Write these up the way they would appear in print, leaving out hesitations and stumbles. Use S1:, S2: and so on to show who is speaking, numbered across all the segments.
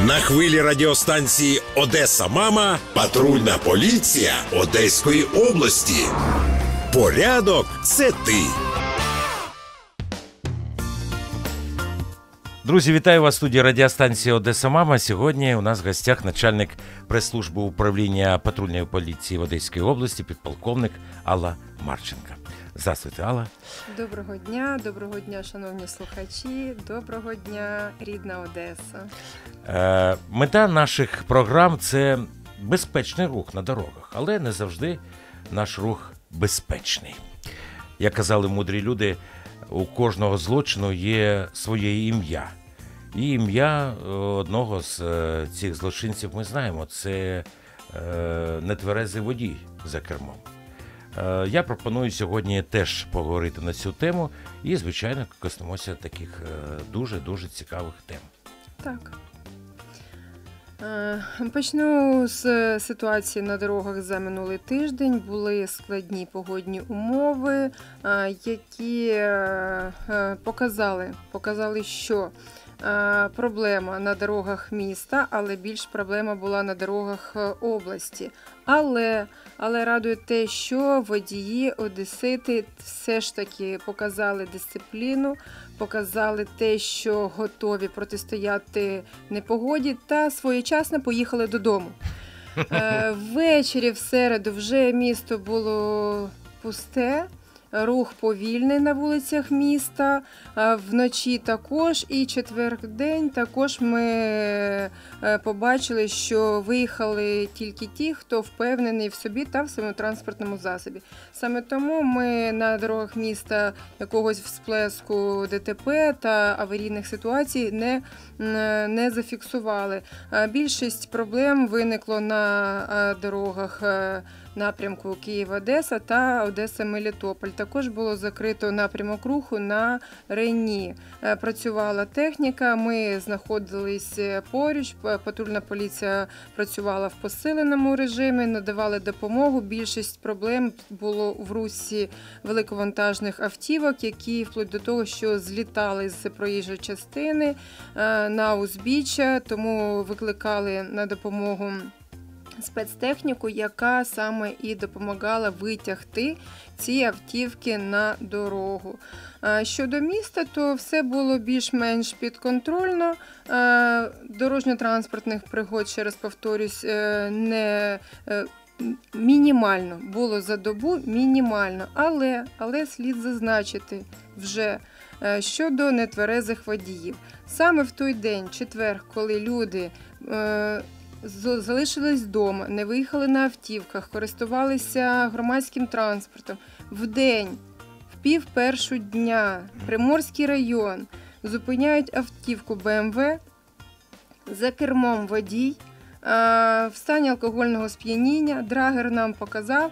S1: На хвилі радіостанції «Одеса Мама» патрульна поліція Одеської області. Порядок – це ти.
S2: Друзі, вітаю вас в студії радіостанції «Одеса Мама». Сьогодні у нас в гостях начальник прес-служби управління патрульної поліції в Одеській області, підполковник Алла Марченко. Здравствуйте, Алла.
S3: Доброго дня, шановні слухачі, доброго дня, рідна Одеса.
S2: Мета наших програм – це безпечний рух на дорогах, але не завжди наш рух безпечний. Як казали мудрі люди, у кожного злочину є своє ім'я. І ім'я одного з цих злочинців ми знаємо – це нетверезий водій за кермом. Я пропоную сьогодні теж поговорити на цю тему і, звичайно, коснемося таких дуже-дуже цікавих тем.
S3: Так. Почну з ситуації на дорогах за минулий тиждень. Були складні погодні умови, які показали, що проблема на дорогах міста, але більш проблема була на дорогах області. Але радує те, що водії, одесити все ж таки показали дисципліну, показали те, що готові протистояти непогоді та своєчасно поїхали додому. Ввечері в середу вже місто було пусте. Рух повільний на вулицях міста, вночі також, і четвер-день також ми побачили, що виїхали тільки ті, хто впевнений в собі та в своєму транспортному засобі. Саме тому ми на дорогах міста якогось всплеску ДТП та аварійних ситуацій не зафіксували. Більшість проблем виникло на дорогах напрямку Київ-Одеса та Одеса-Мелітополь. Також було закрито напрямок руху на Рені. Працювала техніка, ми знаходились поруч, патрульна поліція працювала в посиленому режимі, надавали допомогу. Більшість проблем було в русі великовантажних автівок, які вплоть до того, що злітали з проїжджої частини на узбіччя, тому викликали на допомогу спецтехніку, яка саме і допомагала витягти ці автівки на дорогу. Щодо міста, то все було більш-менш підконтрольно. Дорожньо-транспортних пригод, ще раз повторюсь, мінімально. Було за добу мінімально. Але слід зазначити вже щодо нетверезих водіїв. Саме в той день, четвер, коли люди залишились вдома, не виїхали на автівках, користувалися громадським транспортом. Вдень, в 12:30 дня, Приморський район, зупиняють автівку БМВ, за кермом водій, в стані алкогольного сп'яніння. Драгер нам показав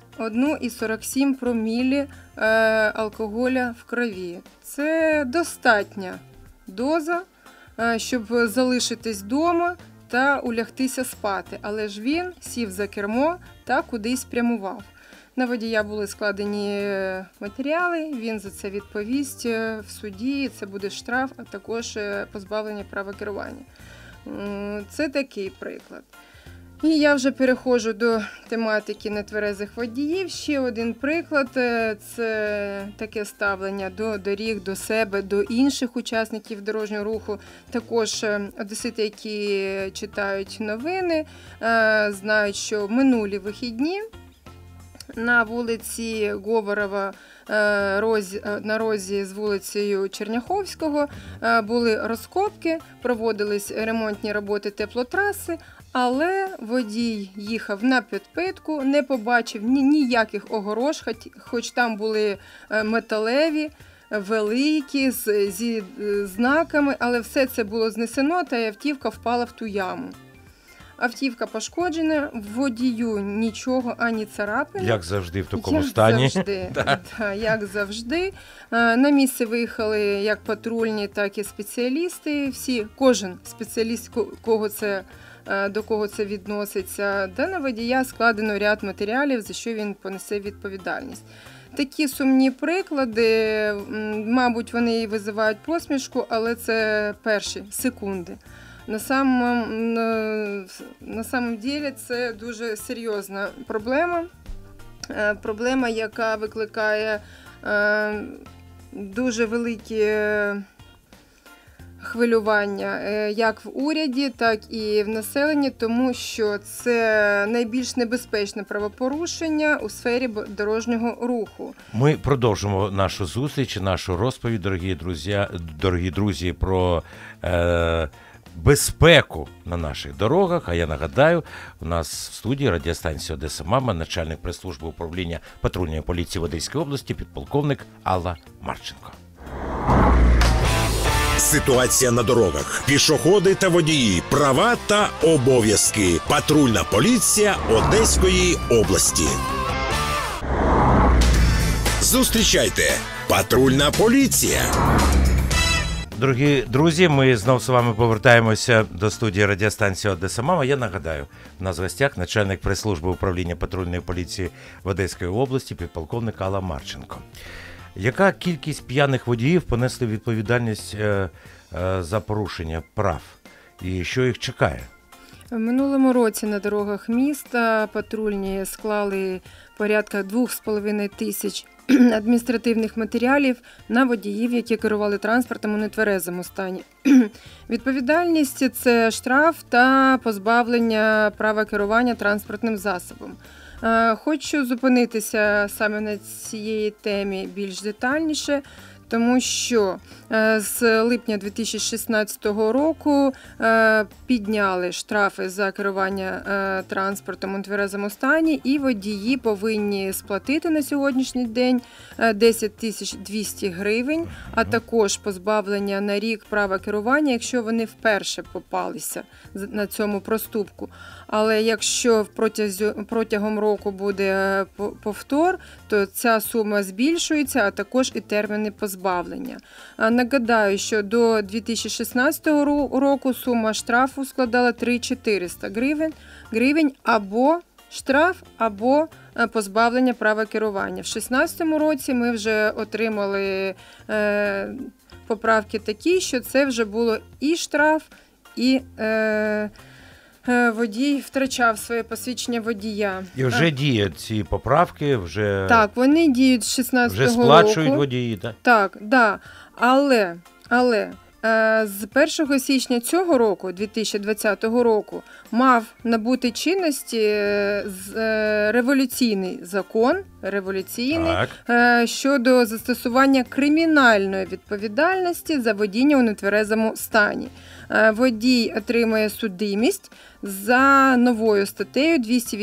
S3: 1,47 промілі алкоголя в крові. Це достатня доза, щоб залишитись вдома та улягтися спати, але ж він сів за кермо та кудись прямував. На водія були складені матеріали, він за це відповість в суді, це буде штраф, а також позбавлення права керування. Це такий приклад. І я вже переходжу до тематики нетверезих водіїв. Ще один приклад – це таке ставлення до доріг, до себе, до інших учасників дорожнього руху. Також одесити, які читають новини, знають, що минулі вихідні на вулиці Говорова, на розі з вулицею Черняховського, були розкопки, проводились ремонтні роботи теплотраси, але водій їхав на підпитку, не побачив ніяких огорож, хоч там були металеві, великі, зі знаками, але все це було знесено, та автівка впала в ту яму. Автівка пошкоджена, водію нічого, ані царапини.
S2: Як завжди в такому стані.
S3: Як завжди. На місце виїхали як патрульні, так і спеціалісти. Кожен спеціаліст, до кого це відноситься. Да, на водія складено ряд матеріалів, за що він понесе відповідальність. Такі сумні приклади, мабуть, вони і визивають посмішку, але це перші секунди. на самом деле це дуже серйозна проблема. Проблема, яка викликає дуже великі хвилювання як в уряді, так і в населенні, тому що це найбільш небезпечне правопорушення у сфері дорожнього руху.
S2: Ми продовжимо нашу зустріч, нашу розповідь, дорогі друзі, про безпеку на наших дорогах. А я нагадаю, у нас в студії радіостанції «Одеса Мама» начальник прес-служби управління патрульної поліції в Одеській області, підполковник Алла Марченко.
S1: Ситуація на дорогах, пішоходи та водії, права та обов'язки. Патрульна поліція Одеської області. Зустрічайте, патрульна поліція.
S2: Дорогі друзі, ми знову з вами повертаємося до студії радіостанції «Одеса Мама». Я нагадаю, у нас в гостях начальник прес-служби управління патрульної поліції в Одеській області, підполковник Алла Марченко. Яка кількість п'яних водіїв понесли відповідальність за порушення прав? І що їх чекає?
S3: В минулому році на дорогах міста патрульні склали порядка 2,5 тисяч адміністративних матеріалів на водіїв, які керували транспортом у нетверезому стані. Відповідальність – це штраф та позбавлення права керування транспортним засобом. Хочу зупинитися саме на цієї темі більш детальніше, тому що з липня 2016 року підняли штрафи за керування транспортом у нетверезому стані, і водії повинні сплатити на сьогоднішній день 10 200 гривень, а також позбавлення на рік права керування, якщо вони вперше попалися на цьому проступку. Але якщо протягом року буде повтор, то ця сума збільшується, а також і терміни позбавлення. Нагадаю, що до 2016 року сума штрафу складала 3400 гривень або штраф, або позбавлення права керування. В 2016 році ми вже отримали поправки такі, що це вже було і штраф, і водій втрачав своє посвідчення водія.
S2: І вже діють ці поправки, вже...
S3: Так, вони діють з 16 року.
S2: Вже сплачують водії, так?
S3: Так, да. Але з 1 січня цього року, 2020 року, мав набути чинності революційний закон, щодо застосування кримінальної відповідальності за водіння у нетверезому стані. Водій отримає судимість за новою статтею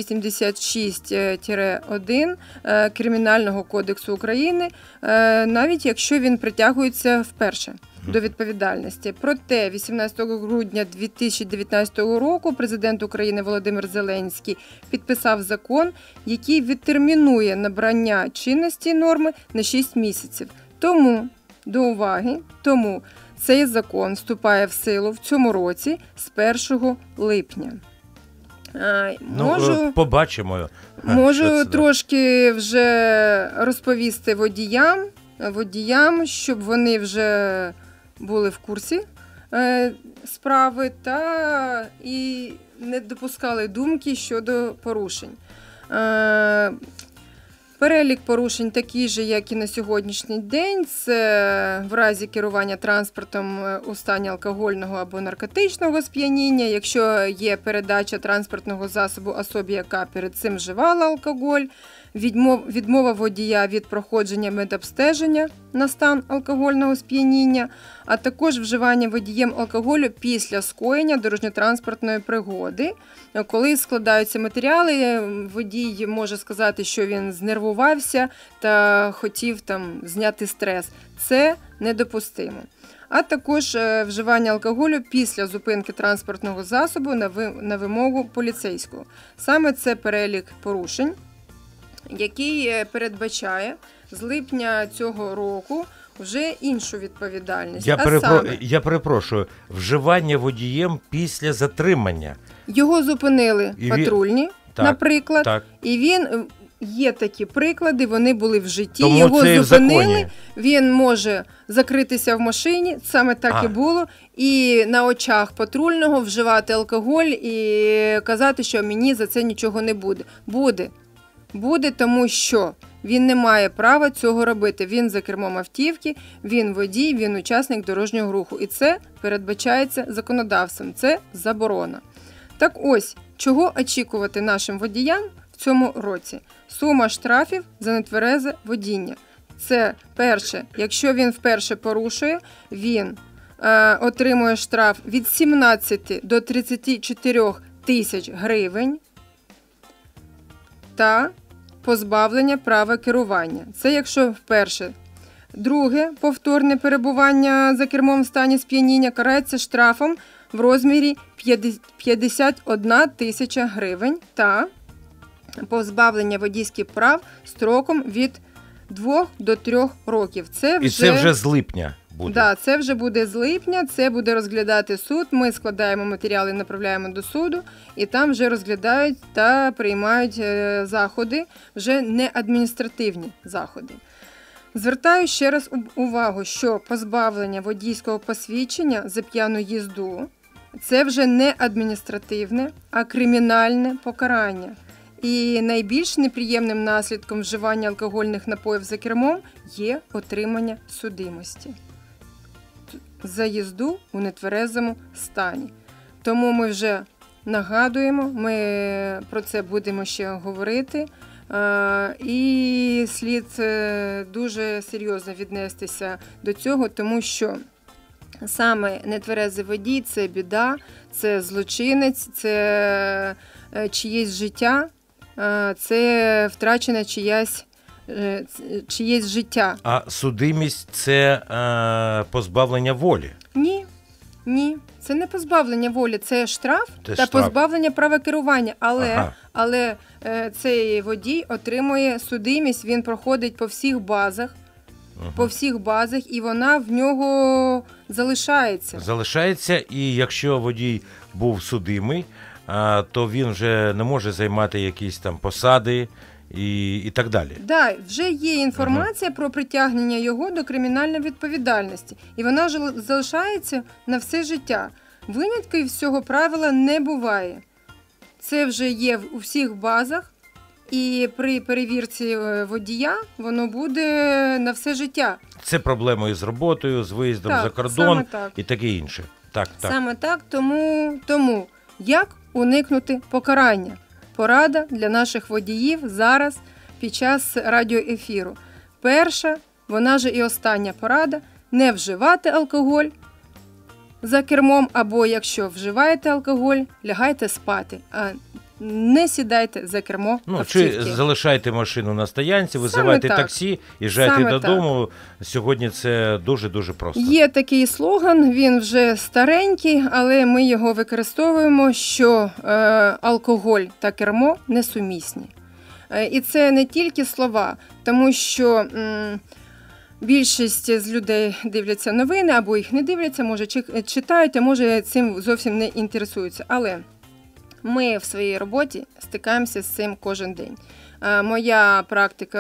S3: 286-1 Кримінального кодексу України, навіть якщо він притягується вперше до відповідальності. Проте 18 грудня 2019 року президент України Володимир Зеленський підписав закон, який відтермінує набрання чинності норми на 6 місяців. Тому, до уваги, цей закон вступає в силу в цьому році з 1 липня.
S2: Побачимо.
S3: Можу трошки вже розповісти водіям, щоб вони вже були в курсі справи та і не допускали думки щодо порушень. Перелік порушень такий же, як і на сьогоднішній день. Це в разі керування транспортом у стані алкогольного або наркотичного сп'яніння, якщо є передача транспортного засобу особі, яка перед цим вживала алкоголь, відмова водія від проходження медобстеження на стан алкогольного сп'яніння, а також вживання водієм алкоголю після скоєння дорожньо-транспортної пригоди. Коли складаються матеріали, водій може сказати, що він знервувався та хотів зняти стрес. Це недопустимо. А також вживання алкоголю після зупинки транспортного засобу на вимогу поліцейського. Саме це перелік порушень, який передбачає з липня цього року вже іншу відповідальність.
S2: Я перепрошую, вживання водієм після затримання.
S3: Його зупинили патрульні, наприклад, і він є такі приклади, вони були в житті,
S2: Тому
S3: його
S2: це і в
S3: зупинили,
S2: законі.
S3: він може закритися в машині, саме так і було, і на очах патрульного вживати алкоголь і казати, що мені за це нічого не буде. Буде, тому що він не має права цього робити. Він за кермом автівки, він водій, він учасник дорожнього руху. І це передбачається законодавством, це заборона. Так ось, чого очікувати нашим водіям в цьому році? Сума штрафів за нетверезе водіння. Це перше, якщо він вперше порушує, він отримує штраф від 17 до 34 тисяч гривень та позбавлення права керування. Це якщо вперше. Друге, повторне перебування за кермом в стані сп'яніння карається штрафом в розмірі 51 тисяча гривень та позбавлення водійських прав строком від 2 до 3 років.
S2: І це вже з липня буде?
S3: Так, це вже буде з липня, це буде розглядати суд, ми складаємо матеріали, направляємо до суду, і там вже розглядають та приймають заходи, вже не адміністративні заходи. Звертаю ще раз увагу, що позбавлення водійського посвідчення за п'яну їзду – це вже не адміністративне, а кримінальне покарання. І найбільш неприємним наслідком вживання алкогольних напоїв за кермом є отримання судимості за їзду у нетверезому стані. Тому ми вже нагадуємо, ми про це будемо ще говорити. І слід дуже серйозно віднестися до цього, тому що саме нетверезий водій – це біда, це злочинець, це чиєсь життя, це втрачене чиєсь життя.
S2: А судимість – це позбавлення волі?
S3: Ні. Це не позбавлення волі, це штраф та позбавлення права керування. Але цей водій отримує судимість, він проходить по всіх базах, і вона в нього залишається.
S2: Залишається, і якщо водій був судимий, то він вже не може займати якісь там посади і так далі.
S3: Так, вже є інформація про притягнення його до кримінальної відповідальності. І вона залишається на все життя. Винятків з цього правила не буває. Це вже є у всіх базах, і при перевірці водія воно буде на все життя.
S2: Це проблема із роботою, з виїздом за кордон і таке інше. Так.
S3: Саме так, тому як уникнути покарання? Порада для наших водіїв зараз під час радіоефіру. Перша, вона же і остання порада – не вживати алкоголь за кермом, або якщо вживаєте алкоголь, лягайте спати, а не сідайте за кермо автівки.
S2: Чи залишайте машину на стоянці, визивайте таксі, їжджайте додому. Сьогодні це дуже-дуже просто. Є
S3: такий слоган, він вже старенький, але ми його використовуємо, що алкоголь та кермо несумісні. І це не тільки слова, тому що більшість з людей дивляться новини, або їх не дивляться, може читають, а може цим зовсім не інтересуються. Але ми в своїй роботі стикаємося з цим кожен день. Моя практика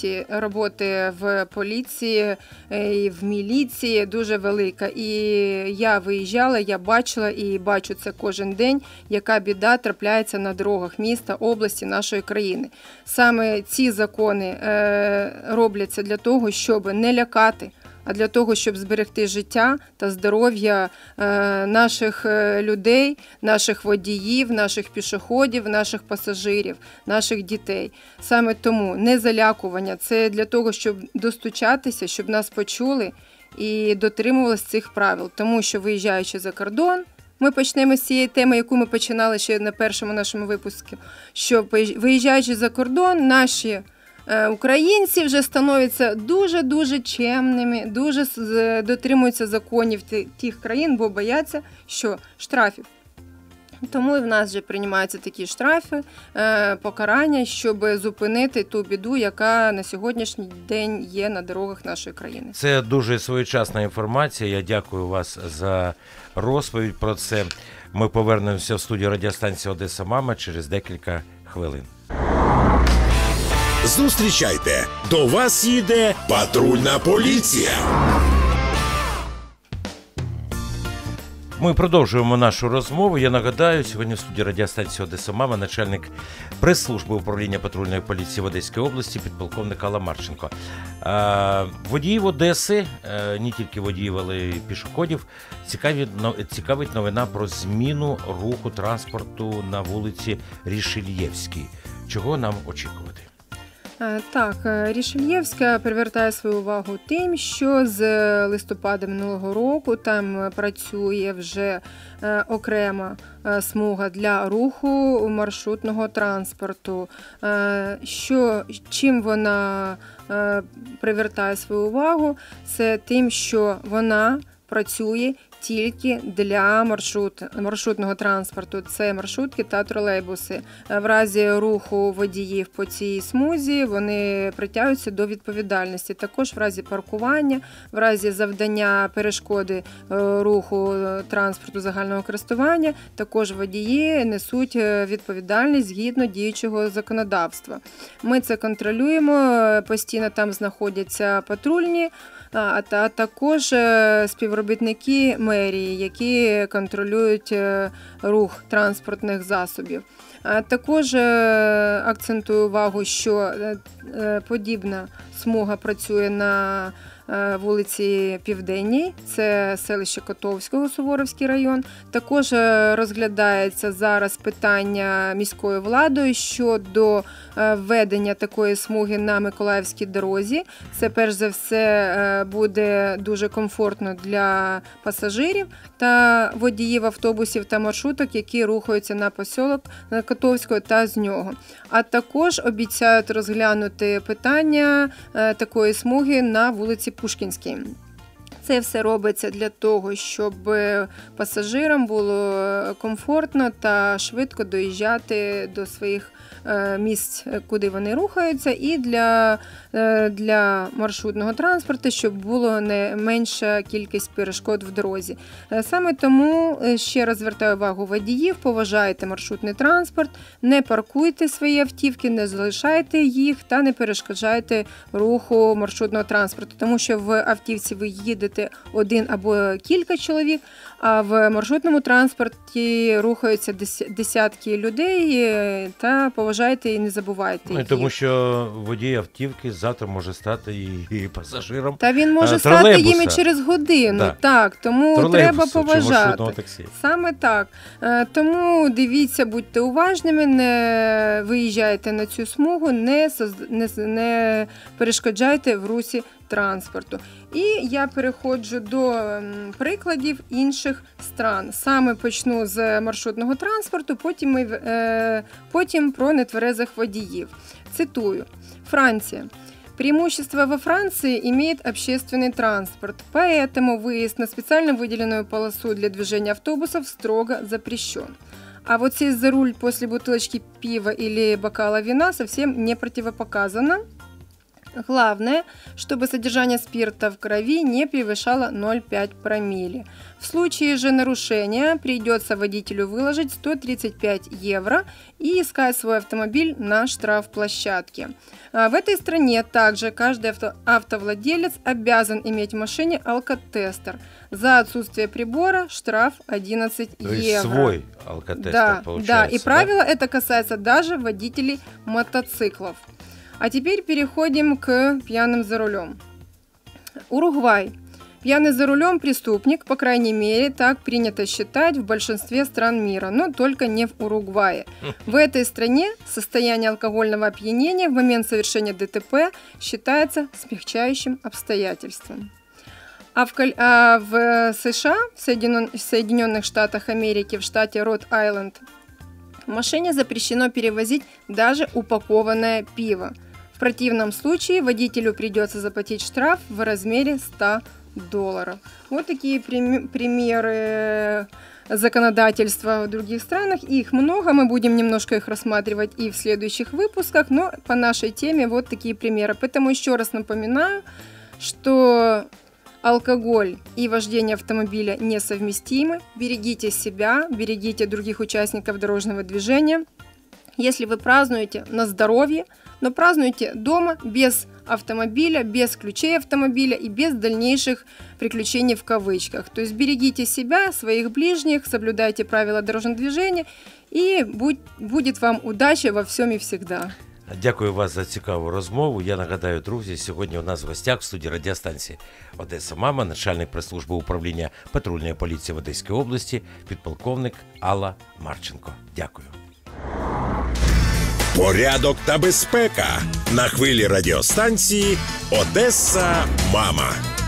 S3: роботи в поліції і в міліції дуже велика. І я виїжджала, я бачила і бачу це кожен день, яка біда трапляється на дорогах міста, області нашої країни. Саме ці закони робляться для того, щоб не лякати, а для того, щоб зберегти життя та здоров'я наших людей, наших водіїв, наших пішоходів, наших пасажирів, наших дітей. Саме тому незалякування – це для того, щоб достучатися, щоб нас почули і дотримувалися цих правил. Тому що, виїжджаючи за кордон, ми почнемо з цієї теми, яку ми починали ще на першому нашому випуску, що, виїжджаючи за кордон, наші українці вже становляться дуже-дуже чемними, дуже дотримуються законів тих країн, бо бояться, що штрафів. Тому і в нас вже приймаються такі штрафи, покарання, щоб зупинити ту біду, яка на сьогоднішній день є на дорогах нашої країни.
S2: Це дуже своєчасна інформація. Я дякую вас за розповідь про це. Ми повернемося в студію радіостанції «Одеса Мама» через декілька хвилин.
S1: Зустрічайте, до вас їде патрульна поліція.
S2: Ми продовжуємо нашу розмову. Я нагадаю, сьогодні в студії радіостанції «Одеса Мама» начальник прес-служби управління патрульної поліції в Одеській області, підполковник Алла Марченко. Водіїв Одеси, не тільки водіїв, але й пішоходів, цікавить новина про зміну руху транспорту на вулиці Рішельєвській. Чого нам очікувати?
S3: Так, Рішельєвська привертає свою увагу тим, що з листопада минулого року там працює вже окрема смуга для руху маршрутного транспорту. Чим вона привертає свою увагу? Це тим, що вона працює тільки для маршрутного транспорту. Це маршрутки та тролейбуси. В разі руху водіїв по цій смузі вони притягуються до відповідальності. Також в разі паркування, в разі завдання перешкоди руху транспорту загального користування, також водії несуть відповідальність згідно діючого законодавства. Ми це контролюємо, постійно там знаходяться патрульні, а також співробітники мерії, які контролюють рух транспортних засобів. Також акцентую увагу, що подібна смуга працює на вулиці Південній, це селище Котовського, Суворовський район. Також розглядається зараз питання міською владою щодо введення такої смуги на Миколаївській дорозі. Це, перш за все, буде дуже комфортно для пасажирів та водіїв автобусів та маршруток, які рухаються на посілок Котовського та з нього. А також обіцяють розглянути питання такої смуги на вулиці Пушкінській. Це все робиться для того, щоб пасажирам було комфортно та швидко доїжджати до своїх місць, куди вони рухаються, і для маршрутного транспорту, щоб було не менша кількість перешкод в дорозі. Саме тому ще раз звертаю увагу водіїв, поважайте маршрутний транспорт, не паркуйте свої автівки, не залишайте їх та не перешкоджайте руху маршрутного транспорту, тому що в автівці ви їдете один або кілька чоловік, а в маршрутному транспорті рухаються десятки людей, та поважайте і не забувайте їх.
S2: Тому що водій автівки завтра може стати і пасажиром.
S3: Та він може стати їм і через годину. Да. Так, тому треба поважати. Саме так. Тому дивіться, будьте уважними, не виїжджайте на цю смугу, не перешкоджайте в русі транспорту. І я переходжу до прикладів інших стран. Саме почну з маршрутного транспорту, потім про нетверезих водіїв. Цитую. Франция. Преимущество во Франции имеет общественный транспорт, поэтому выезд на специально выделенную полосу для движения автобусов строго запрещен. А вот сесть за руль после бутылочки пива или бокала вина совсем не противопоказано. Главное, чтобы содержание спирта в крови не превышало 0,5 промилле. В случае же нарушения придется водителю выложить 135 евро и искать свой автомобиль на штрафплощадке. В этой стране также каждый автовладелец обязан иметь в машине алкотестер. За отсутствие прибора штраф 11 евро.
S2: Свой алкотестер получается.
S3: Да, и правило это касается даже водителей мотоциклов. А теперь переходим к пьяным за рулем. Уругвай. Пьяный за рулем преступник, по крайней мере, так принято считать в большинстве стран мира, но только не в Уругвае. В этой стране состояние алкогольного опьянения в момент совершения ДТП считается смягчающим обстоятельством. А в США, в Соединенных Штатах Америки, в штате Род-Айленд, в машине запрещено перевозить даже упакованное пиво. В противном случае водителю придется заплатить штраф в размере $100. Вот такие примеры законодательства в других странах. Их много, мы будем немножко их рассматривать и в следующих выпусках, но по нашей теме вот такие примеры. Поэтому еще раз напоминаю, что алкоголь и вождение автомобиля несовместимы. Берегите себя, берегите других участников дорожного движения. если вы празднуете на здоровье, но празднуйте дома без автомобиля, без ключей автомобиля и без дальнейших приключений в кавычках. То есть берегите себя, своих ближних, соблюдайте правила дорожного движения, и будет вам удача во всем и всегда.
S2: Дякую вас за цікаву розмову. Я нагадаю, друзі, сьогодні у нас в гостях в студії радіостанції «Одеса Мама» начальник прес-служби управління патрульної поліції в Одеській області, підполковник Алла Марченко. Дякую.
S1: Порядок та безпека на хвилі радіостанції «Одеса Мама».